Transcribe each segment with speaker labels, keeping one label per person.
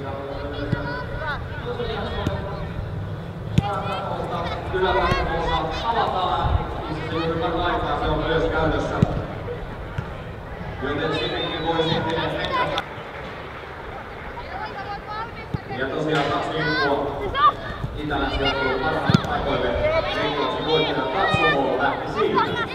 Speaker 1: Yläkatsomossa avataan, missä se juuri paraikaa se on myös käytössä. Joten sinnekin voi sitten mennä. Ja tosiaan 2 liikkua Itä-Länsi on tullut parhaille paikoille. Veikkauksen voittaja Katsomo lähti siitä.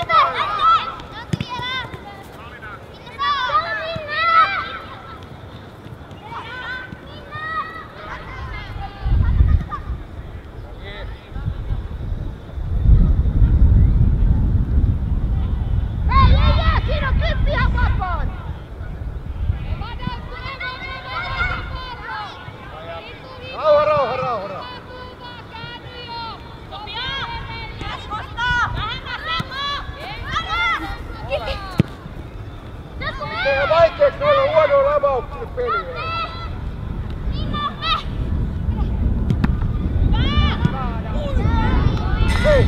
Speaker 2: Vaikeeksi noilla huonoilla avauksilla peliä. Hei!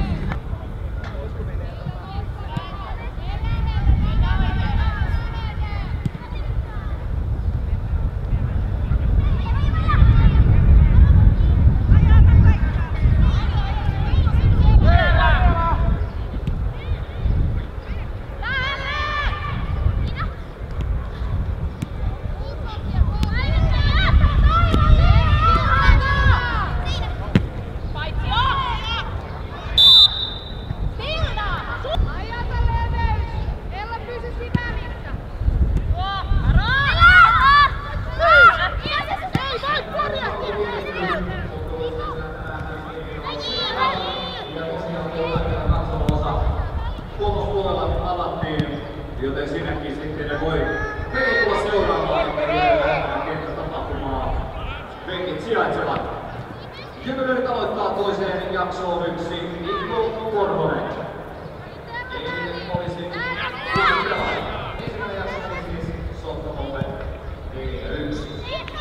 Speaker 1: Joten sinäkin sitten ne voi tulla seuraamaan, että kenttätapahtumaa penkit sijaitsevat. Kymmenen nyt aloittaa toiseen jaksoon yksi Mikko Korhonen. Eilen olisi ensimmäinen jakso oli siis Sotkamolle 4-1.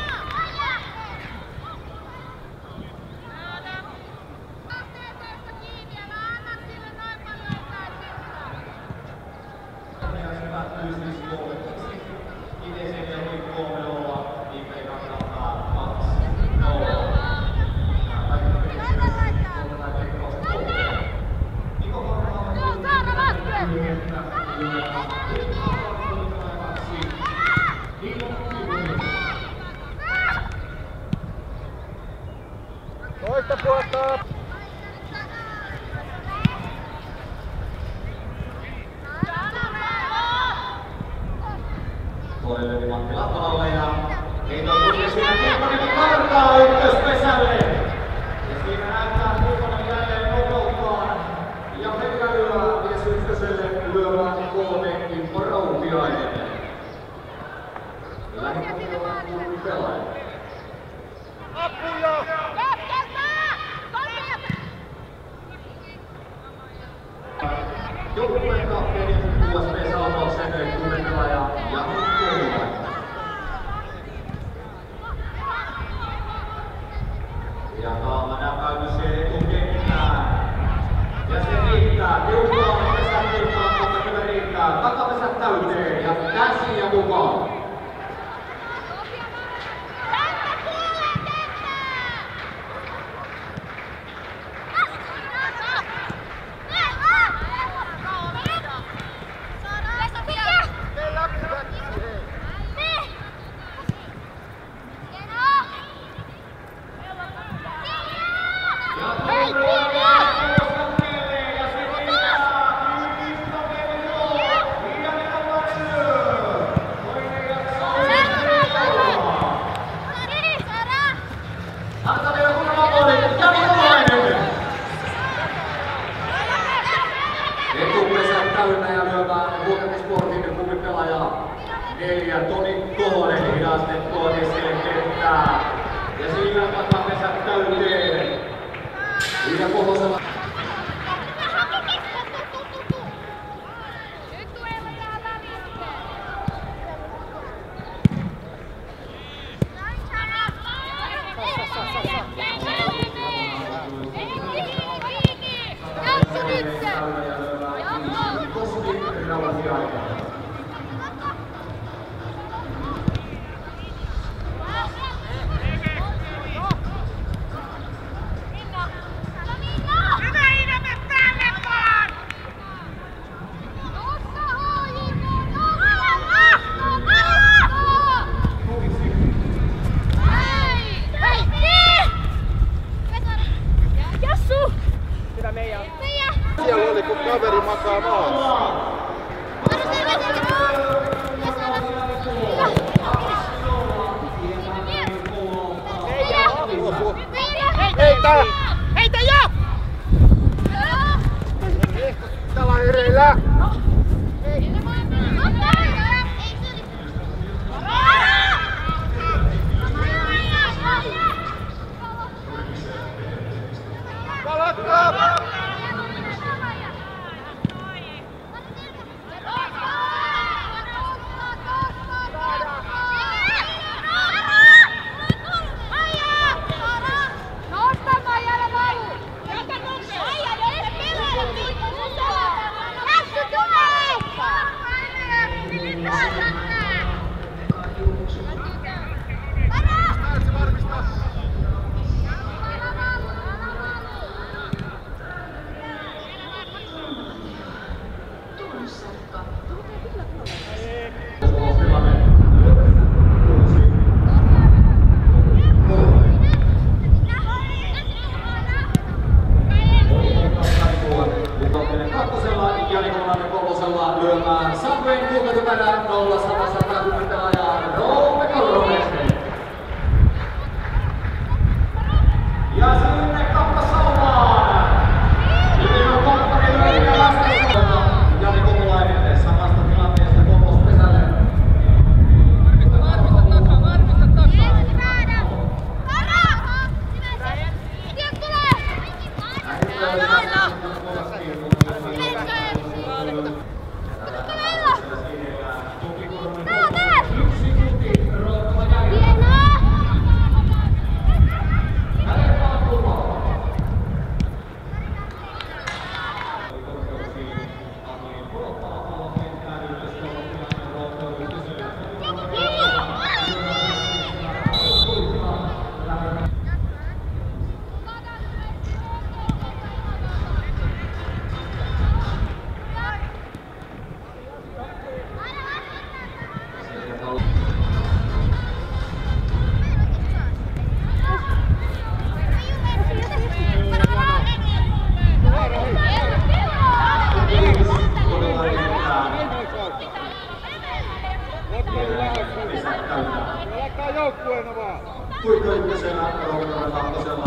Speaker 2: Toista puolta!
Speaker 1: Toinen Matti Lappalalle ja heitä on tullut siinä Kilpanen kartaa ykköspesälle. Ja siinä näyttää Kilpanen jälleen nopeuttaan. Ja Pekka lyö mies ykköselle lyövään KT Kimmo Rautiainen. Lähipuolella kuuluu pelaaja.
Speaker 2: Apuja!
Speaker 1: Joukkueen kapteeni USB Salpauksen kunnettelaaja Jani Koivunen. Ja Kaama näpäytys se etukenttään. Ja se riittää. Tiukkaa pesät tiukkaa, mutta kyllä riittää. Takapesät täyteen ja käsiä mukaan. Etupesät täynnä ja lyövään Vuotesportin kumipelaaja 4 Toni Kohonen hidastettua keskelle kenttää. Ja siinä takapesät täyteen. Siinä Kohosella.
Speaker 2: Heitä!
Speaker 3: Heitä jo!
Speaker 2: Täällä on hereillä! Palatkaa!
Speaker 1: Lyömään Sampen kulkatuperä 0-100 pelaaja Roope Korhonen. Ja sinne kakkosaumaan. Ylimän komppani lyödään vastaisuudella. Jani Komulainen samasta tilanteesta kolmospesälle. Laittaa joukkueena vaan! Kuinka ykkösenä Roope kakkosella.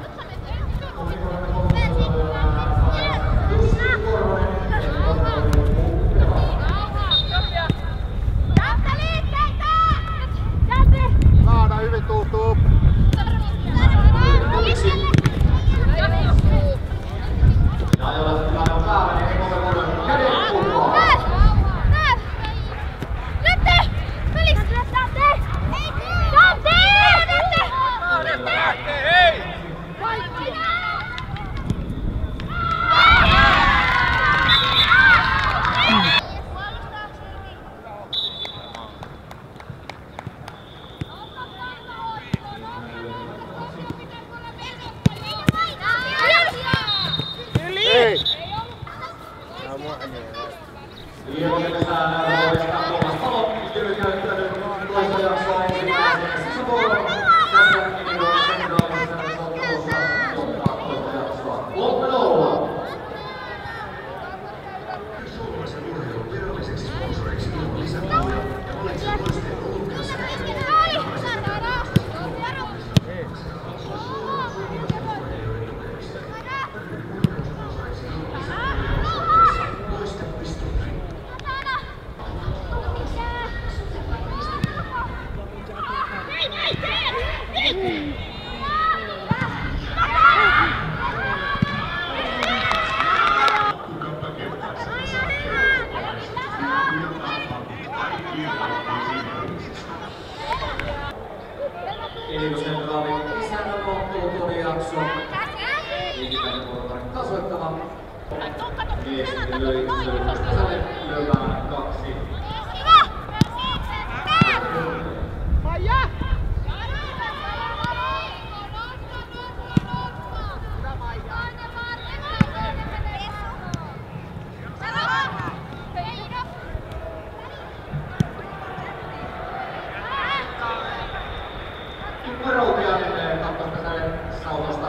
Speaker 2: Saada hyvin tultuu!
Speaker 1: Ja jolla se tilanne on päällä, niin ei ole voinut käden kuntoon. Elinkosentraalin isännän loppuun tuon jakson. Liikipäinen vuorokauden tasoittava. Mies löi Pesälle lyömään 2.
Speaker 3: Maija!
Speaker 1: Routia kakkospesälle Saunosta.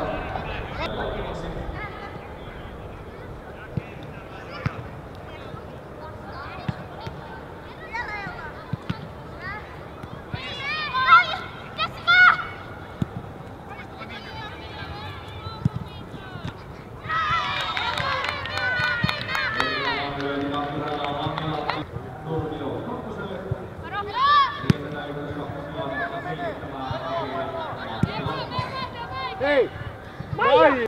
Speaker 2: Hei! Maija!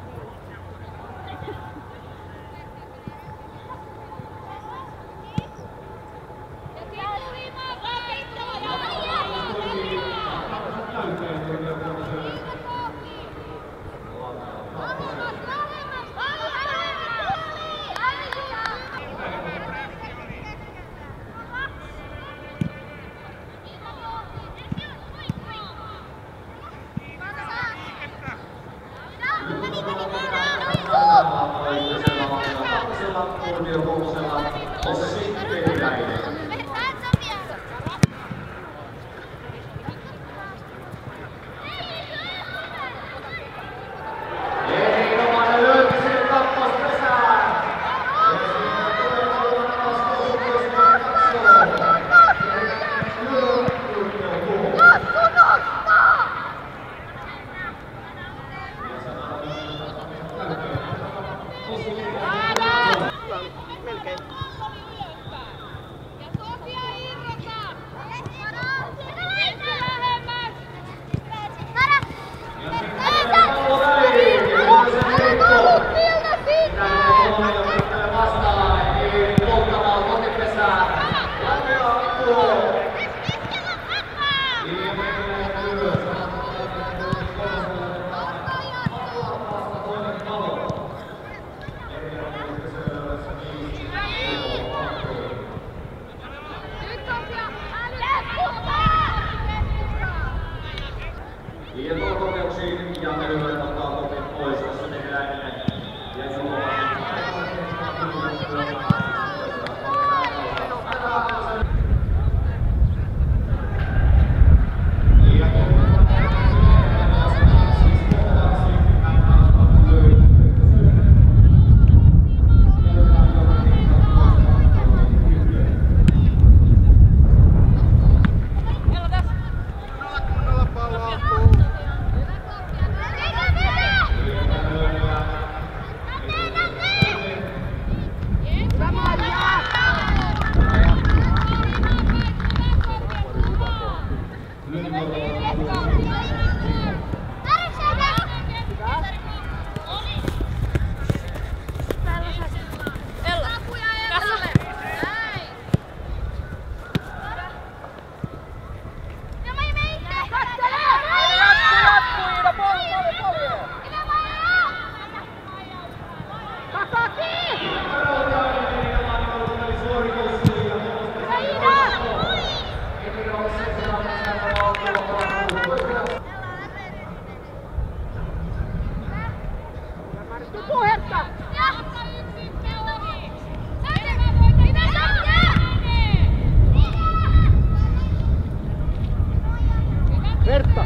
Speaker 2: Verta!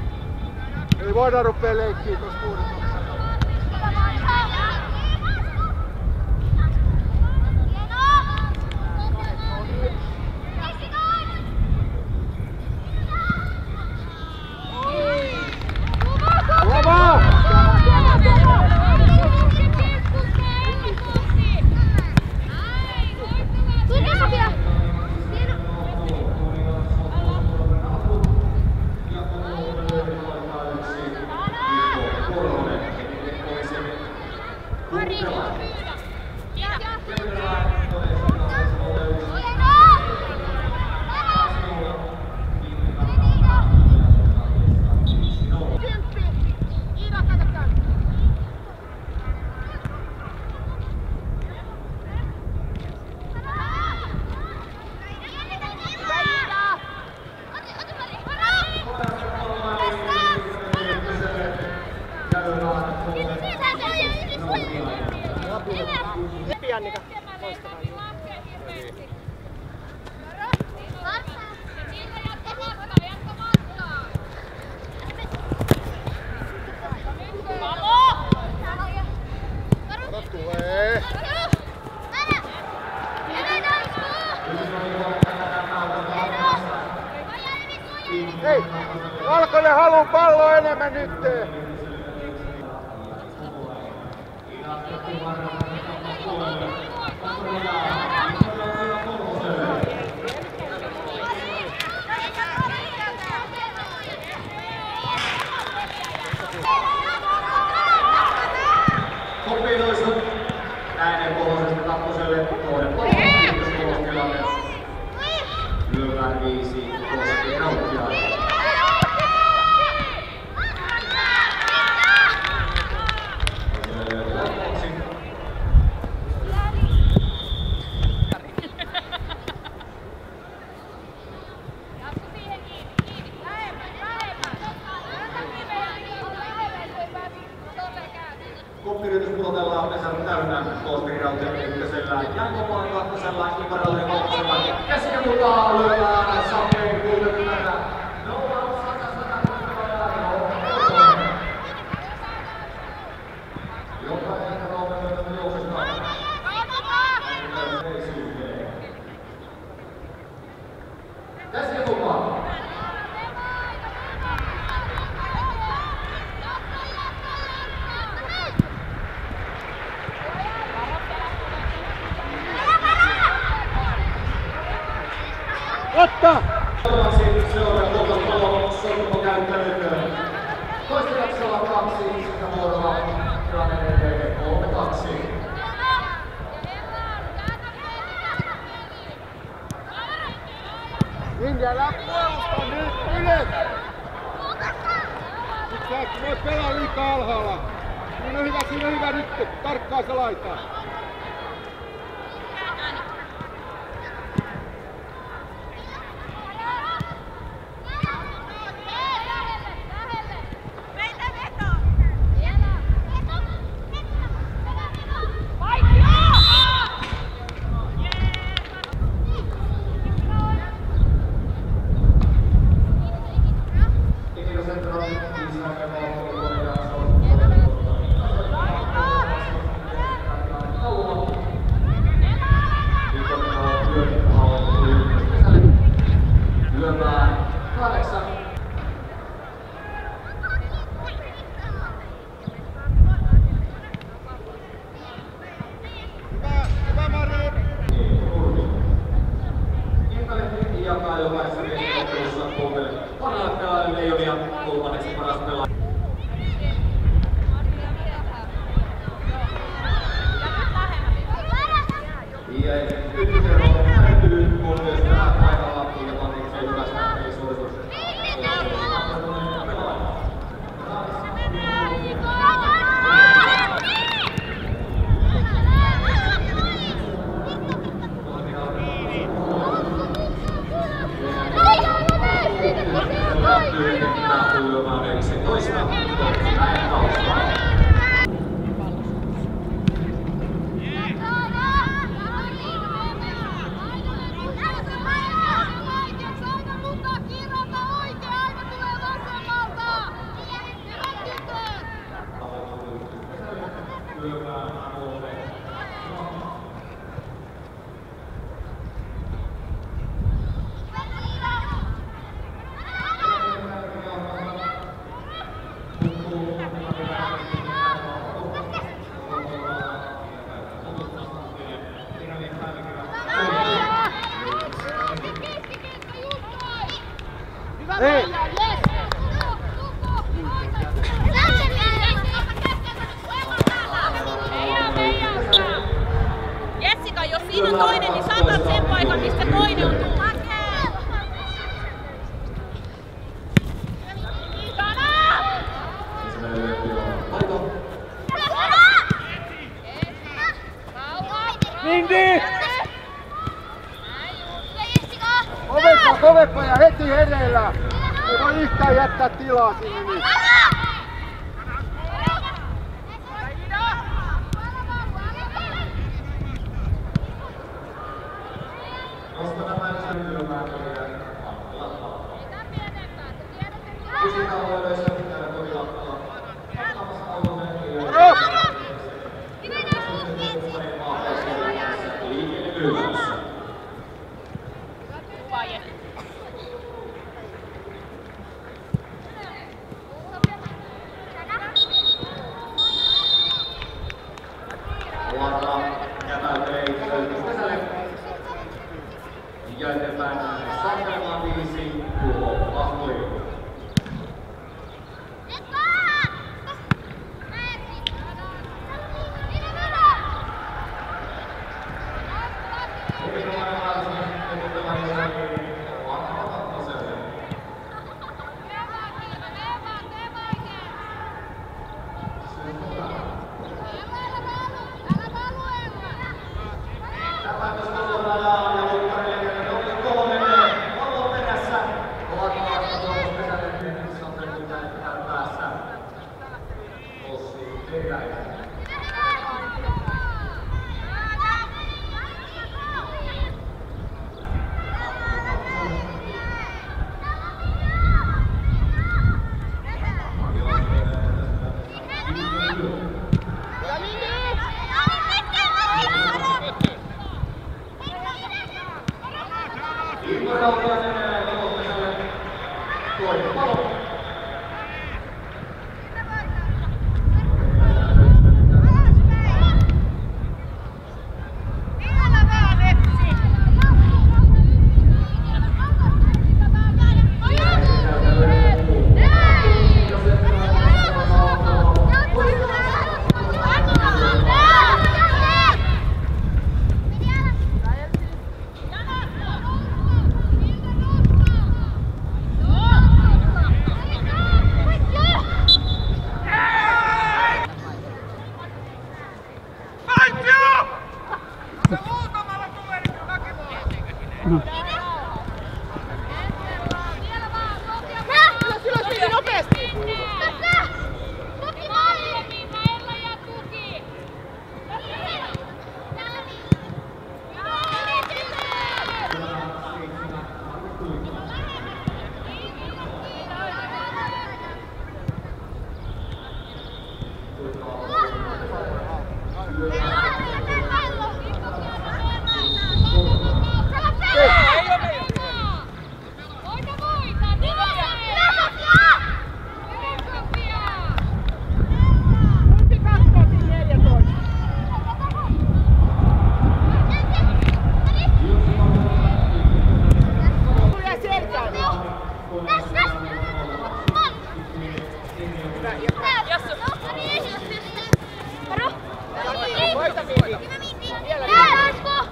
Speaker 2: Ei voida rupea leikkiä tuossa puolella. Annika, loistavaa. Tulee. Hei, Valkoinen haluu palloa enemmän nyt.
Speaker 1: Yritys pudotellaan pesän täynnä Koosteri-Raution ykkösellä. Jankopaan kakkosella, Iparallinen kolmosella. Käsiä mukaan lyödään Sapeen 60.
Speaker 2: Otta!
Speaker 1: Seuraava tuotanto sormo käyttänyt. Toista jaksolla 2, sitä vuorolla tilanne edelleen 3-2.
Speaker 2: Minkä älä puolusta nyt ylös! Nyt sä et voi pelaa liikaa alhaalla. Siinä on hyvä nyt, tarkkaa se laitaa.
Speaker 1: Jakaa jokaisessa keskustelussa Kuopelle parhaat pelaajat Leijonia kolmanneksi paras pelaaja. Ja ykkösero täytyy, kun myös tähän paikalla ja pannitsee hyvästä pelisuorituksesta.
Speaker 4: Jessica, jos siinä on toinen, niin saatat sen paikan, mistä toinen on tullut.
Speaker 2: Mindy! Kovempaa ja heti hereillä! Ei voi yhtään jättää tilaa sinne nyt.
Speaker 1: Ja eteenpäin Sankelmaan 5, Tuho Lahtui.
Speaker 4: Jassu.
Speaker 3: Varo. Voita Viivi. Vielä Viivi.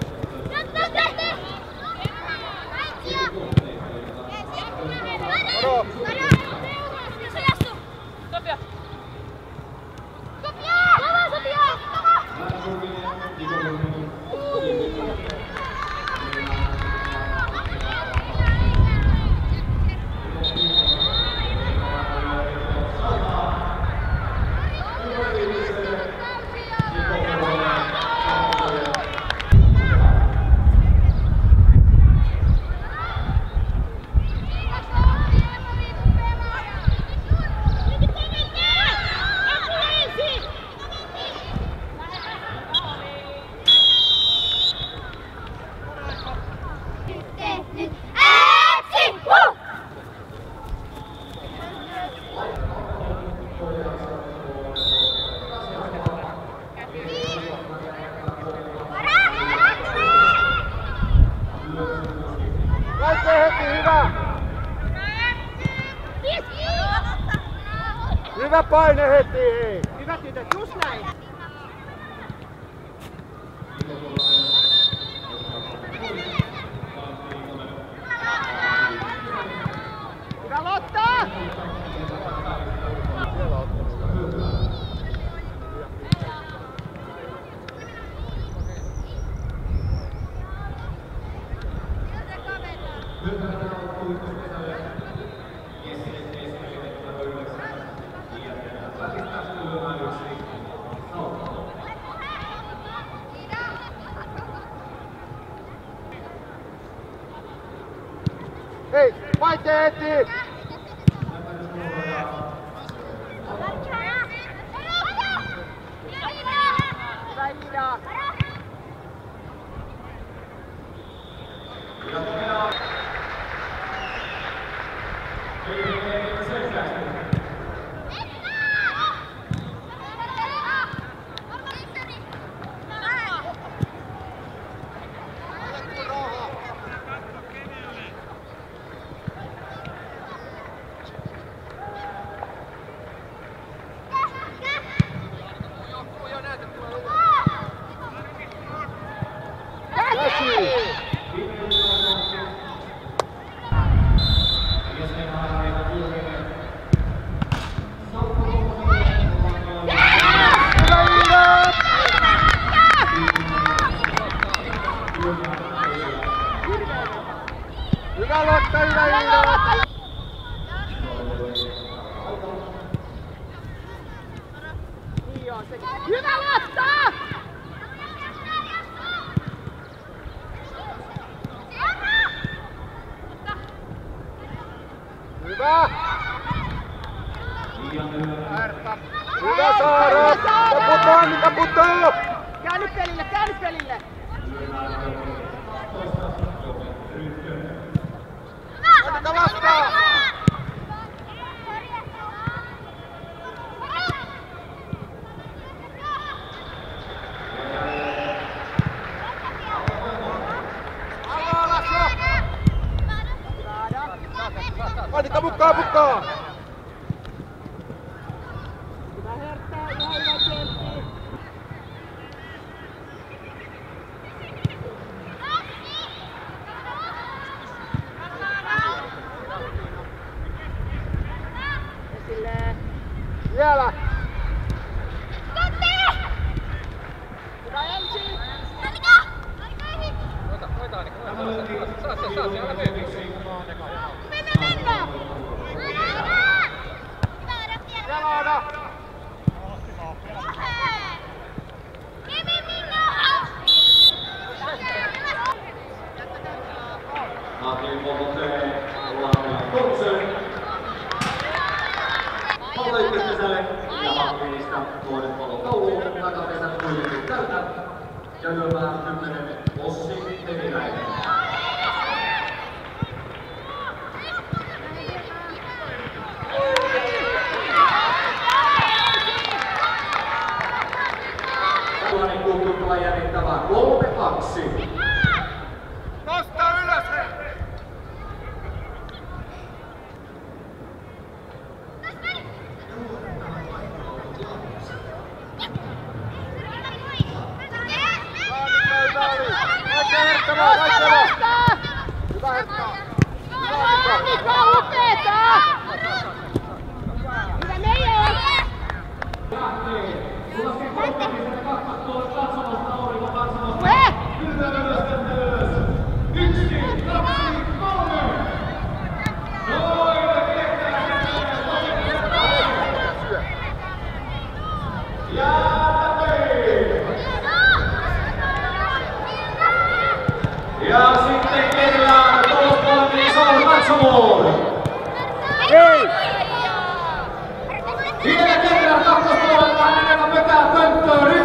Speaker 3: Varo.
Speaker 4: Sofia.
Speaker 2: Hyvä paine heti, hei!
Speaker 3: Hyvä tytöt, just näin. Hyvä Lotta!
Speaker 2: Hei, paine heti!
Speaker 3: Hyvä Iida!
Speaker 2: Hyvä Lotta, hyvä Iida!
Speaker 3: Hyvä Lotta!
Speaker 2: Hyvä! Hyvä Saara! Taputtaa, niin taputtaa!
Speaker 3: Käänny pelille, käänny pelille!
Speaker 2: Oteta vastaan! Alas jo! Annika mukaan, mukaan!
Speaker 3: Hyvä Hertta, ihan hyvä Chelsea! Esille!
Speaker 2: Vielä!
Speaker 3: Hyvä Elsi! Mennä!
Speaker 2: Jalana!
Speaker 1: Martin Popote, Laura Kutsen. Pallo ykköspesälle ja Martinista tuoden pallon tauluun, takapesän kuitenkin täytä. Ja lyömään 10 Ossi Temiläinen. Tuonin kulttuurilla jännittävä 3-2.
Speaker 2: Nosta ylös! Hyvä Hertta!
Speaker 3: Annika, upeeta! Hyvä meidän!
Speaker 1: Ja sitten kerran tulospalveli Saul Katsomoon.
Speaker 2: Hei!
Speaker 1: Vielä kerran kakkospuolelta hänellä mökää pönttöön.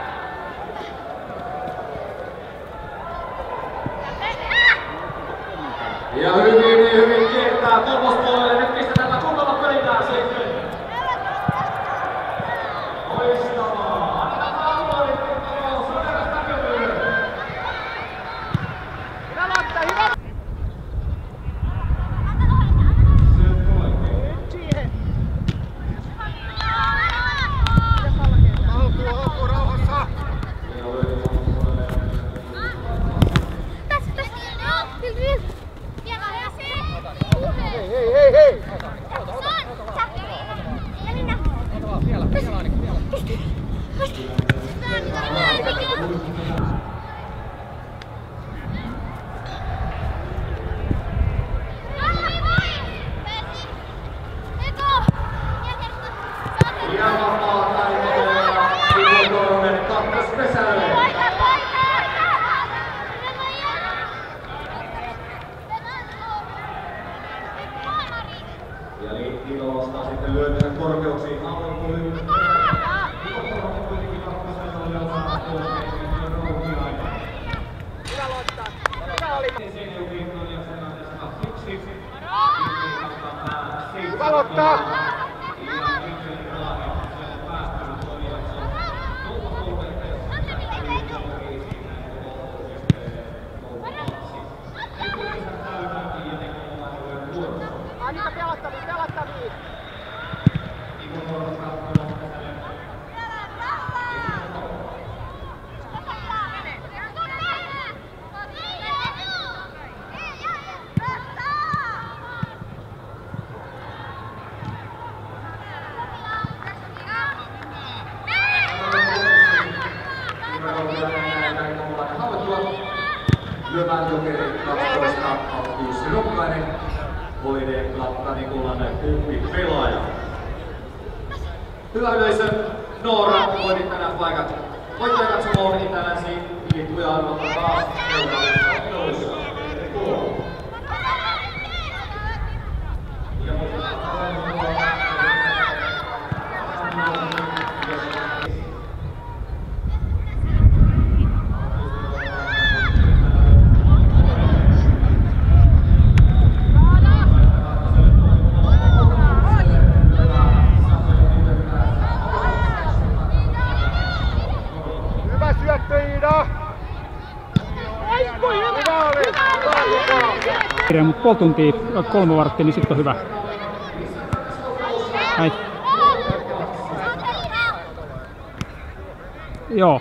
Speaker 1: Ja hyvin kiertää kolmospuolelle. Nyt pistetään kunnolla pöydään sitten. Loistavaa. Annetaan alueelle. Se on eräs näkyvyys.
Speaker 3: Hyvä Lotta, hyvä! Nyt siihen!
Speaker 2: Alku rauhassa! Hei!
Speaker 1: Ja vapaa taiteilija Timo Korhonen kakkospesälle. Ja Liittilo nostaa sitten lyöntinsä korkeuksiin. Aallon tuli. Timo Korhonen kuitenkin kakkoselle oli osaa tuolla rouhiaika.
Speaker 3: Hyvä Lotta! Hyvä oli!
Speaker 2: Hyvä Lotta!
Speaker 3: Annika pelattaviin!
Speaker 1: Lyövään Jokeri 12, Jussi Rokkainen, Hoideen kapteeni Kullanen pelaaja. Hyvä yleisö, Noora voitit tänään paikat. Voittaja katsomoon Itä-Länsi, lippuja arvota taas seuraavissa.
Speaker 2: Hyvä syöttö Iida!
Speaker 5: Mutta puoli tuntia, 3 varttia, niin sitten on hyvä. Näin. Joo.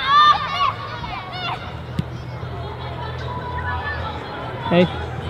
Speaker 5: Hei.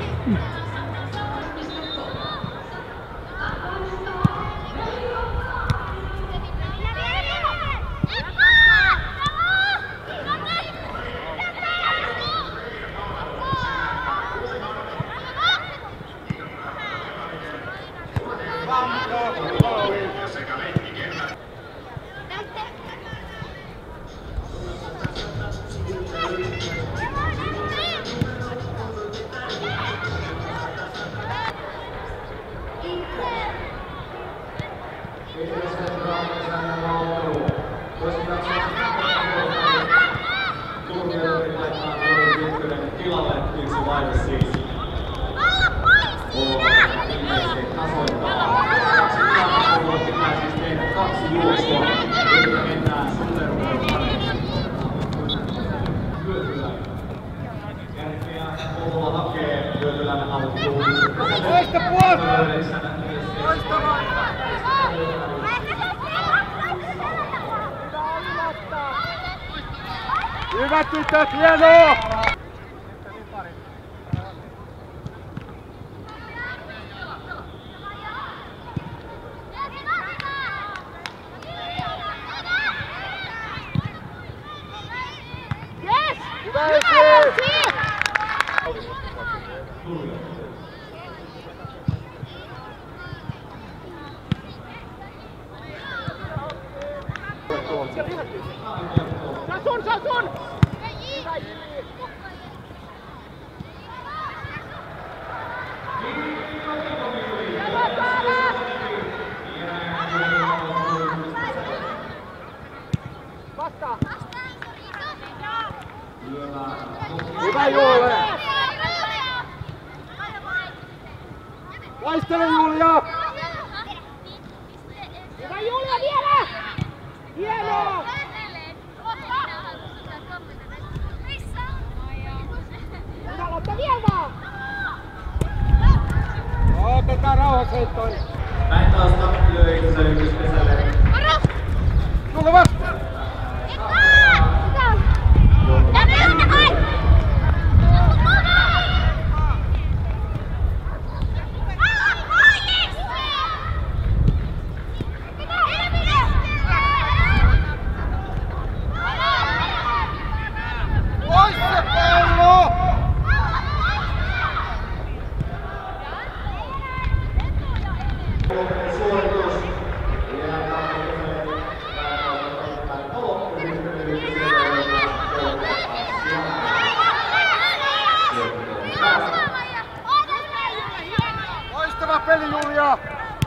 Speaker 2: Toista puolta! Hyvät tytöt, hienoa!
Speaker 3: siellä lyhättyy. Se on sun! Hyvä Jyri! Vastaa!
Speaker 2: Hyvä Juule! Taistele Julia!
Speaker 3: Hyvä Julia vielä! Hienoa! Hyvä Lotta vielä vaan!
Speaker 2: Otetaan rauhassa heittoon.
Speaker 1: Näin taas lyö itsensä ykköspesälle.
Speaker 2: Tule vastaan! Loistava peli Julia!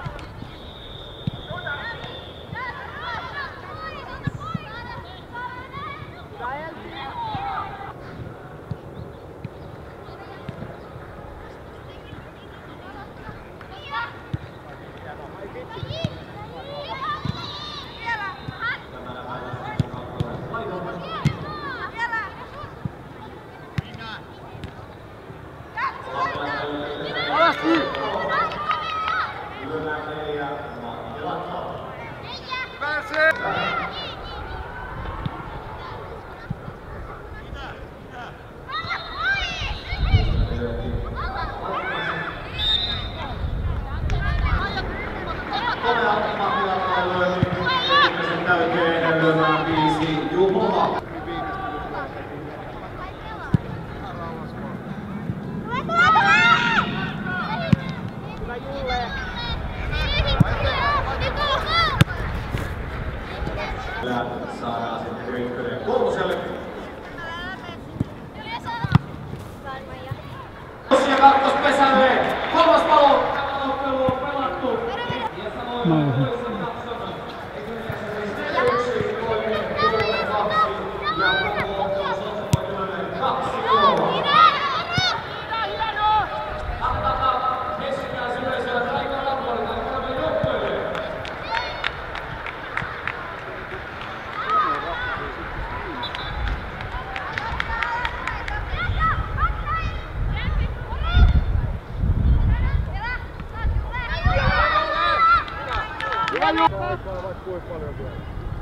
Speaker 2: Alasti! Pääsee!
Speaker 1: Täyteen lyömään 5 Jumola.
Speaker 3: Hyvä Julle!
Speaker 1: Saadaan sitten ykkönen kolmoselle. Ja kakkospesälle. Kolmas palo. Tämä ottelu on pelattu. Ja samoin toisen katson. Yksi toinen, Julle 2. Ja koko ottelu Sotsamoityölle 2-0. Antakaa Hessinäisyleisöä Taika Rapuoli Taikamme joukkueelle.
Speaker 2: Hyvä Julia! Aikaa vaikka kuinka paljon vielä.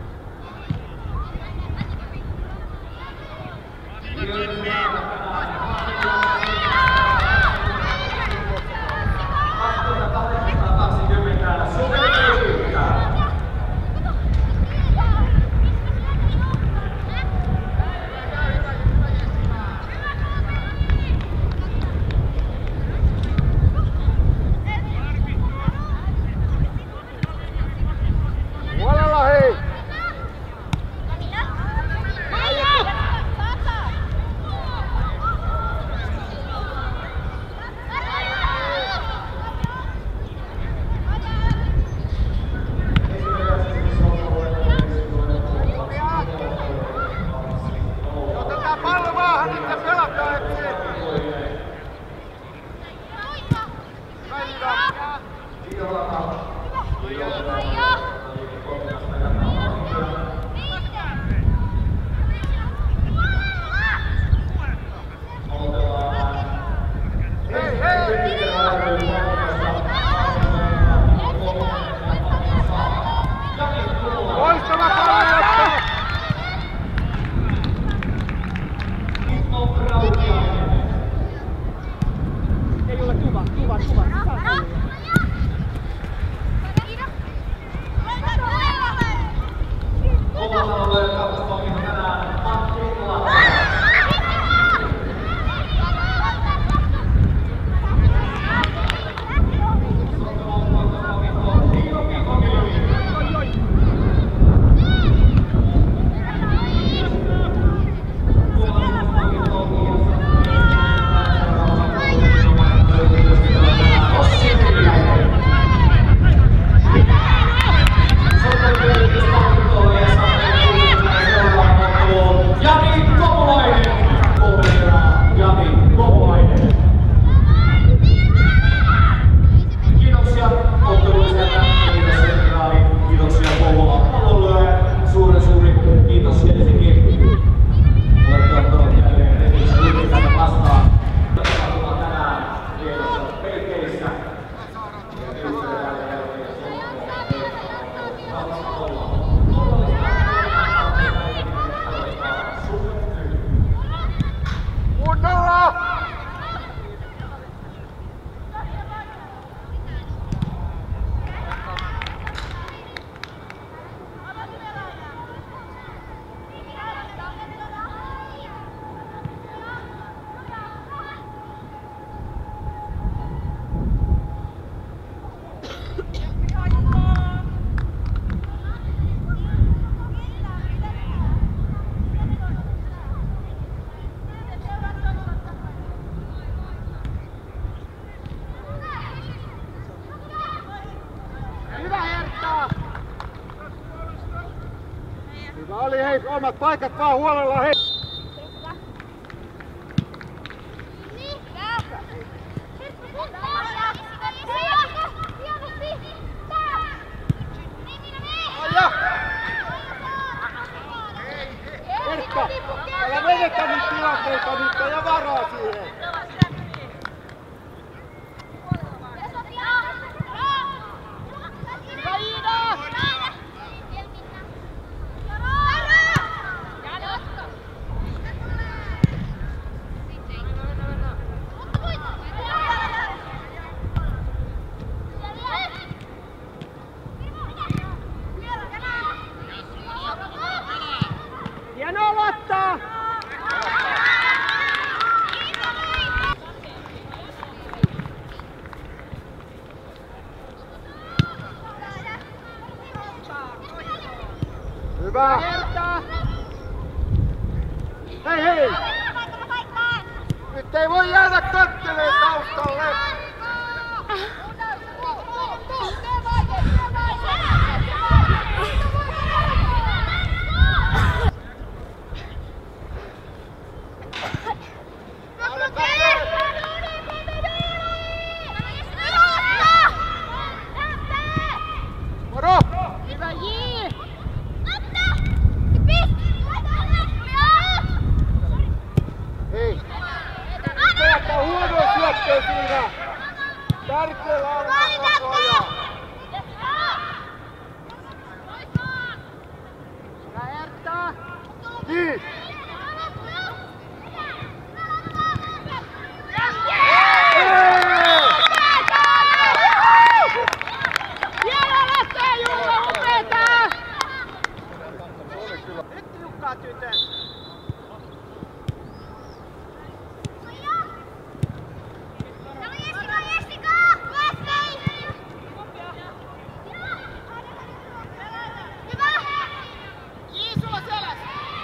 Speaker 2: Huolella hei! Otetaan pallo maahan, nyt ja pelataan etsiin! Hei hei! Loistava pallo!
Speaker 3: Ei ole tuva.
Speaker 2: Hyvä oli, hei, omat paikat vaan huolella, hei! Perkka, älä menetä nyt tilanteita nyt ja varaa siihen! Hienoa Lotta! Hyvä! Hei hei! Nyt ei voi jäädä katteleen taustalle! Moro!
Speaker 3: Hyvä J!
Speaker 2: Hei! Tehdään huonoa syöttöä siinä! Tärkeellä on vakoja!
Speaker 3: Hyvä Ertta!
Speaker 2: Kiitos!
Speaker 3: Hienoa Lotta ja Juuso, upeeta!
Speaker 2: Nyt tiukkaa tytön!
Speaker 3: J, sulla selässä!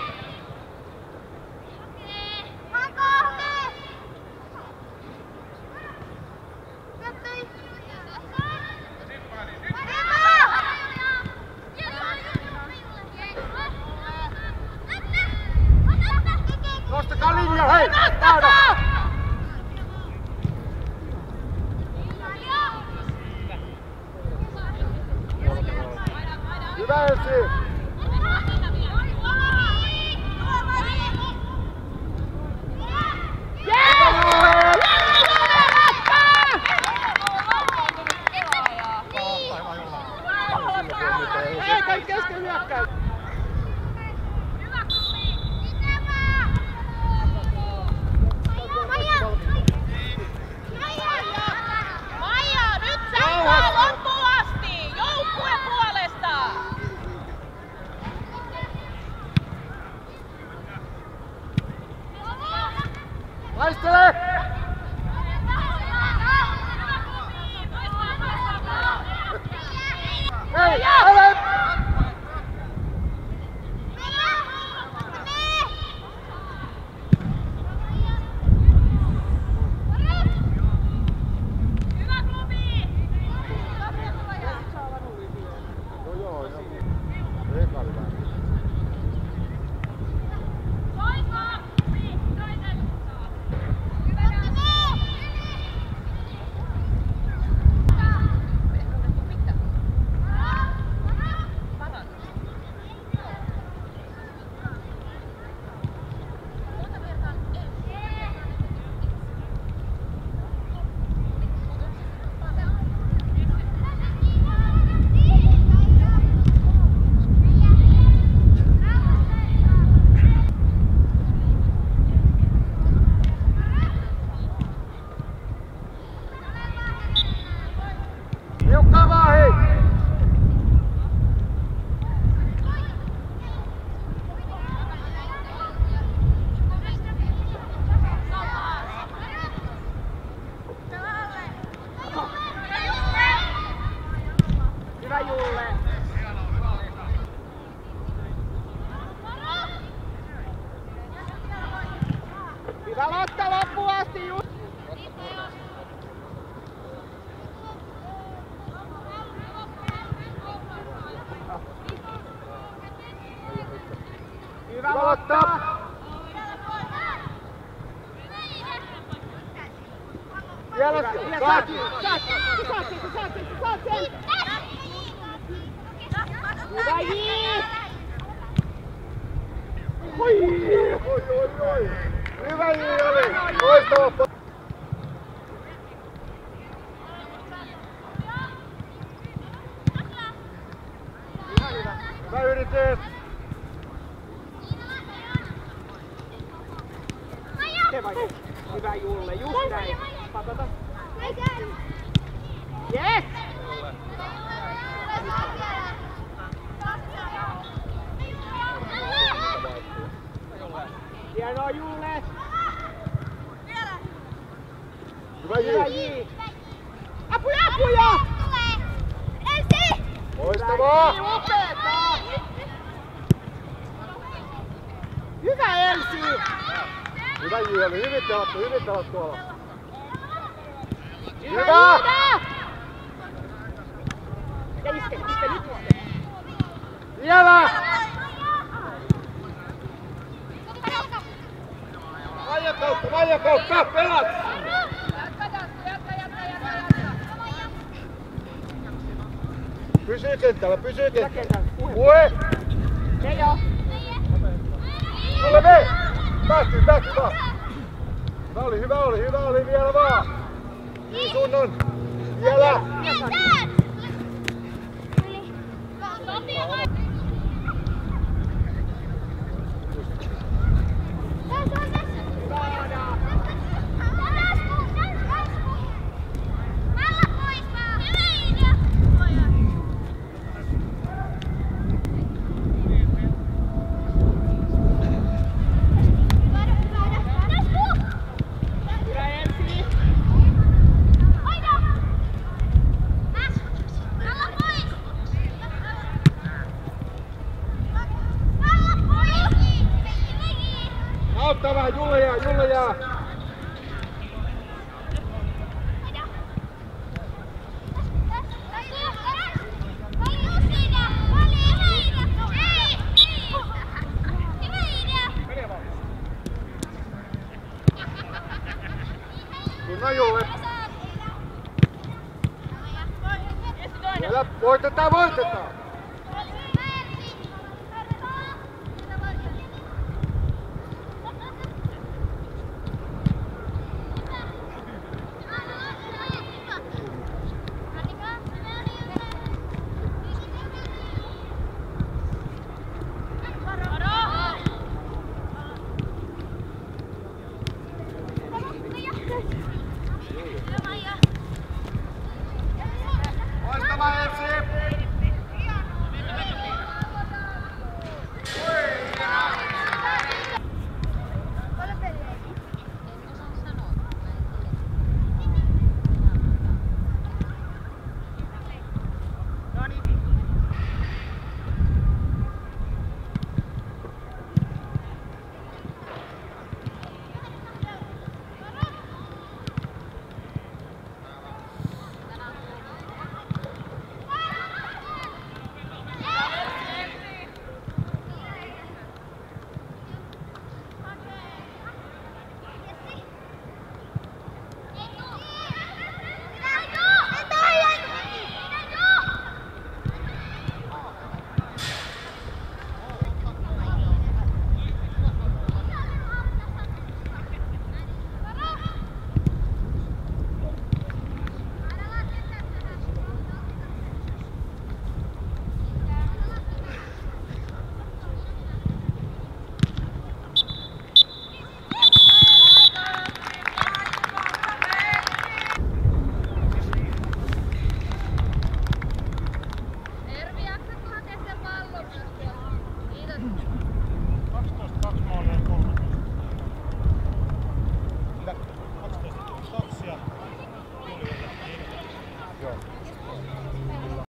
Speaker 2: Nostakaa linja, hei! Taada! Hyvä Elsi!
Speaker 3: Hei, kaikki kesken hyökkäys!
Speaker 4: Maija, nyt säilyy loppuun asti! Joukkueen puolesta!
Speaker 2: Taistele! Hei! Älä! Tiukkaa vaan, hei!
Speaker 3: Hyvä Julle! Hyvä Lotta loppuun asti, Julle!
Speaker 2: Aloittaa! Vielä saat sen!
Speaker 3: Hyvä J!
Speaker 2: Oi! Hyvä J oli! Loistava! Hyvä yritys!
Speaker 3: Hyvä Julle, just näin. Patata. Yes! Hienoa Julle!
Speaker 2: Hyvä J!
Speaker 3: Apuja!
Speaker 2: Loistavaa!
Speaker 3: Upeeta! Hyvä Elsi!
Speaker 2: Hyvä J oli, hyvin pelattu tuolla. Hyvä!
Speaker 3: Ja iske nyt.
Speaker 2: Vielä! Vaijan kautta, pelat! Pysyy kentällä. Pue!
Speaker 3: Teijo!
Speaker 2: Tule me! Päästyy vaan! Hyvä oli, vielä vaan! Niin sun on! Vielä! Auttaa vähän, Julle jää!